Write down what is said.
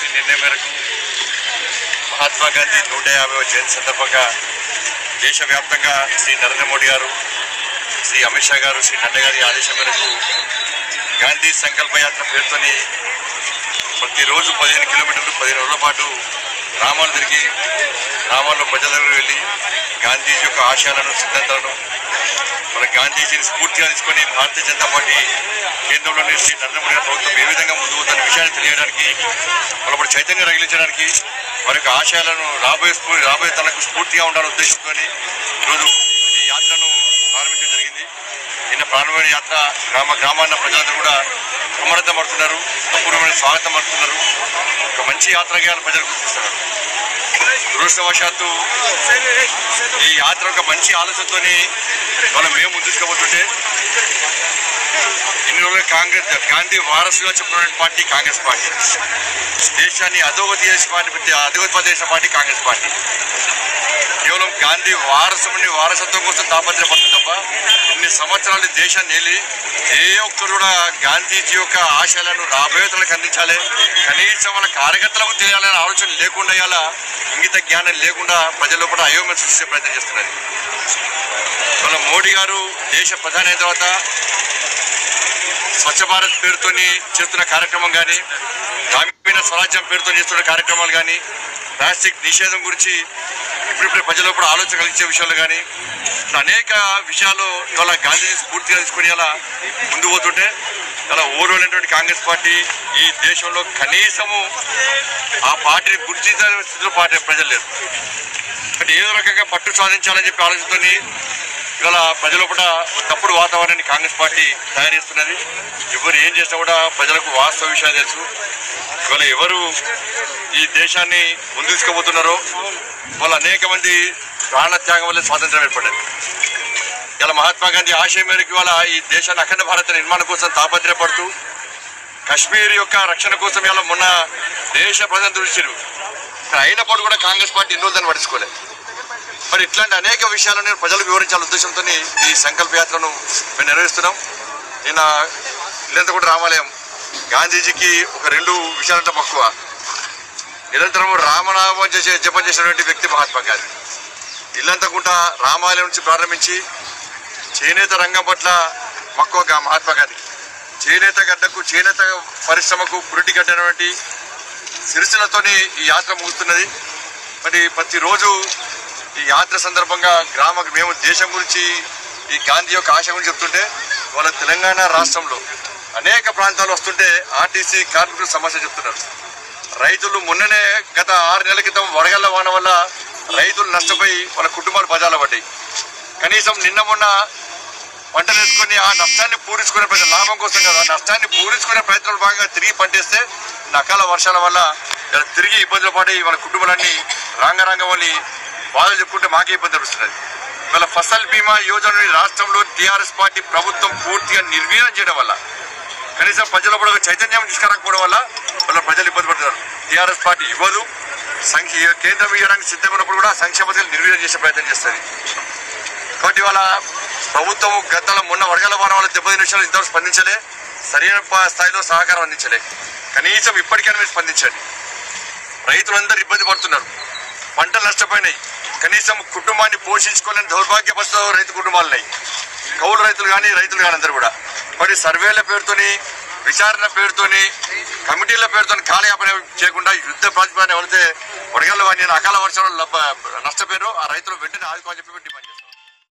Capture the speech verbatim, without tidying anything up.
Party నిర్ణయం మేరకు మహాత్మా గాంధీ నూట యాభైవ జయంతి సందర్భంగా దేశవ్యాప్తంగా శ్రీ నరేంద్ర మోడీ గారు, శ్రీ అమిత్ షా గారు, శ్రీ నడ్డా గారి ఆదేశం మేరకు గాంధీ సంకల్ప యాత్ర పేరుతోని ప్రతిరోజు పదిహేను కిలోమీటర్లు పదిహేను రోజుల పాటు గ్రామాలు తిరిగి గ్రామాల్లో ప్రజల దగ్గర వెళ్ళి గాంధీజీ యొక్క ఆశయాలను, సిద్ధాంతాలను, మన గాంధీజీని స్ఫూర్తిగా తీసుకొని భారతీయ జనతా పార్టీ కేంద్రంలోని శ్రీ నరేంద్ర మోడీ గారి ప్రభుత్వం ఏ విధంగా ముందుకు పోతున్న విషయాన్ని తెలియడానికి, వాళ్ళప్పుడు చైతన్యం రగిలించడానికి, వారి యొక్క ఆశయాలను రాబోయే స్ఫూ రాబోయే తనకు స్ఫూర్తిగా ఉండాలనే ఉద్దేశంతో ఈరోజు ఈ యాత్రను ప్రారంభించడం జరిగింది. నిన్న ప్రారంభమైన యాత్ర గ్రామ గ్రామాన్న ప్రజలందరూ కూడా అమరతం పడుతున్నారు, అపూర్వమైన స్వాగతం పడుతున్నారు. ఒక మంచి యాత్రగా ప్రజలు గుర్తిస్తున్నారు. దురదృష్టవశాత్తు ఈ యాత్ర ఒక మంచి ఆలోచనతో మనం మేము ముందుకుపోతుంటే ఇన్ని రోజులు కాంగ్రెస్ గాంధీ వారసుగా చెప్పుకున్న పార్టీ కాంగ్రెస్ పార్టీ, దేశాన్ని అధోగతి చేసే పార్టీ అధోగతి చేసిన పార్టీ కాంగ్రెస్ పార్టీ. కేవలం గాంధీ వారసుని వారసత్వం కోసం తాపత్రయపడుతుంది తప్ప ఇన్ని సంవత్సరాలు దేశాన్ని వెళ్ళి ఏ ఒక్కరు కూడా గాంధీజీ యొక్క ఆశయాలను రాబోయే తరాలకు అందించాలి, కనీసం వాళ్ళ కార్యకర్తలకు తెలియాలనే ఆలోచన లేకుండా, ఇలా ఇంగిత జ్ఞానం లేకుండా ప్రజల్లో కూడా అయోమయం సృష్టించే ప్రయత్నం చేస్తున్నది. వాళ్ళ మోడీ గారు దేశ ప్రధాని అయిన తర్వాత స్వచ్ఛ భారత్ పేరుతోని చేస్తున్న కార్యక్రమం కానీ, గ్రామీణ స్వరాజ్యం పేరుతో చేస్తున్న కార్యక్రమాలు కానీ, ప్లాస్టిక్ నిషేధం గురించి ఇప్పుడిప్పుడే ప్రజల్లో కూడా ఆలోచన కలిగించే విషయాలు కానీ, అనేక విషయాలు ఇవాళ గాంధీజీ స్ఫూర్తిగా తీసుకుని అలా ముందు పోతుంటే ఇలా ఓర్వలేనటువంటి కాంగ్రెస్ పార్టీ ఈ దేశంలో కనీసము ఆ పార్టీని గుర్తించాల్సిన స్థితిలో పార్టీ ప్రజలు లేరు. అంటే ఏదో రకంగా పట్టు సాధించాలని చెప్పి ఆలోచనతో ఇవాళ ప్రజల కూడా తప్పుడు వాతావరణాన్ని కాంగ్రెస్ పార్టీ తయారు చేస్తున్నది. ఎవరు ఏం చేసినా కూడా ప్రజలకు వాస్తవ విషయాలు తెలుసు. ఇవాళ ఎవరు ఈ దేశాన్ని ముందు తీసుకుపోతున్నారో వాళ్ళు అనేక మంది ప్రాణత్యాగం వల్ల స్వాతంత్రం ఏర్పడ్డది. ఇలా మహాత్మా గాంధీ ఆశయం మేరకు ఇవాళ ఈ దేశాన్ని అఖండ భారత నిర్మాణం కోసం తాపత్రయపడుతూ కశ్మీర్ యొక్క రక్షణ కోసం ఇలా మొన్న దేశ ప్రజలు దృష్టిరు అయినప్పుడు కూడా కాంగ్రెస్ పార్టీ ఇన్ని రోజులు దాన్ని పట్టించుకోలేదు. మరి ఇట్లాంటి అనేక విషయాలను నేను ప్రజలకు వివరించాల ఉద్దేశంతో ఈ సంకల్ప యాత్రను మేము నిర్వహిస్తున్నాం. నిన్న ఇల్లంతా కూడా రామాలయం గాంధీజీకి ఒక రెండు విషయాలంటే మక్కువ. నిరంతరం రామనామం చేసే జపం చేసినటువంటి వ్యక్తి మహాత్మా గాంధీ. ఇల్లంతా కూడా రామాలయం నుంచి ప్రారంభించి చేనేత రంగం పట్ల మక్కువగా మహాత్మా గాంధీ చేనేత గడ్డకు చేనేత పరిశ్రమకు పురిటి గడ్డటువంటి సిరిసిలతోని ఈ యాత్ర ముగుస్తున్నది. మరి ప్రతిరోజు ఈ యాత్ర సందర్భంగా గ్రామ మేము దేశం గురించి ఈ గాంధీ యొక్క ఆశ గురించి చెప్తుంటే వాళ్ళ తెలంగాణ రాష్ట్రంలో అనేక ప్రాంతాలు వస్తుంటే ఆర్టీసీ కార్మికుల సమస్య చెప్తున్నారు. రైతులు మొన్ననే గత ఆరు నెలల క్రితం వడగళ్ల వాన వల్ల రైతులు నష్టపోయి వాళ్ళ కుటుంబాలు బజార్లో పడ్డాయి. కనీసం నిన్న మొన్న పంటలు వేసుకొని ఆ నష్టాన్ని పూరించుకునే ప్రయత్నం, లాభం కోసం కదా నష్టాన్ని పూరించుకునే ప్రయత్నాలు భాగంగా తిరిగి పంటేస్తే అకాల వర్షాల వల్ల తిరిగి ఇబ్బందులు పడి వాళ్ళ కుటుంబాలన్నీ రాంగరాంగ వాళ్ళని బాధలు చెప్పుకుంటే మాకే ఇబ్బంది వస్తున్నది. ఇవాళ ఫసల్ బీమా యోజనని రాష్ట్రంలో టీఆర్ఎస్ పార్టీ ప్రభుత్వం పూర్తిగా నిర్వీర్యం చేయడం వల్ల, కనీసం ప్రజల కూడా చైతన్యం తీసుకురాకపోవడం వల్ల వాళ్ళ ప్రజలు ఇబ్బంది పడుతున్నారు. టీఆర్ఎస్ పార్టీ ఇవ్వదు, సంఖ్య కేంద్రం ఇవ్వడానికి సిద్ధంగా ఉన్నప్పుడు కూడా సంక్షేమ పథకాలు నిర్వీర్యం చేసే ప్రయత్నం చేస్తుంది. కాబట్టి వాళ్ళ ప్రభుత్వం గతంలో మొన్న వడగల వారం వల్ల దెబ్బతిన విషయాలు ఇంతవరకు స్పందించలే, సరైన స్థాయిలో సహకారం అందించలే. కనీసం ఇప్పటికైనా మీరు స్పందించండి. రైతులందరూ ఇబ్బంది పడుతున్నారు, పంటలు నష్టపోయినాయి, కనీసం కుటుంబాన్ని పోషించుకోలేని దౌర్భాగ్య పరిస్థితుల్లో రైతు కుటుంబాలు ఉన్నాయి. కౌలు రైతులు కానీ రైతులు కానీ అందరూ కూడా మరి సర్వేల పేరుతోని, విచారణ పేరుతోని, కమిటీల పేరుతో కాలయాపన చేయకుండా యుద్ధ ప్రాతిపదికన ఎవరైతే వడగళ్ళ వాడిని అకాల వర్షాలు నష్టపోయారో ఆ రైతులు వెంటనే ఆదుకోవాలని చెప్పి డిమాండ్ చేస్తారు.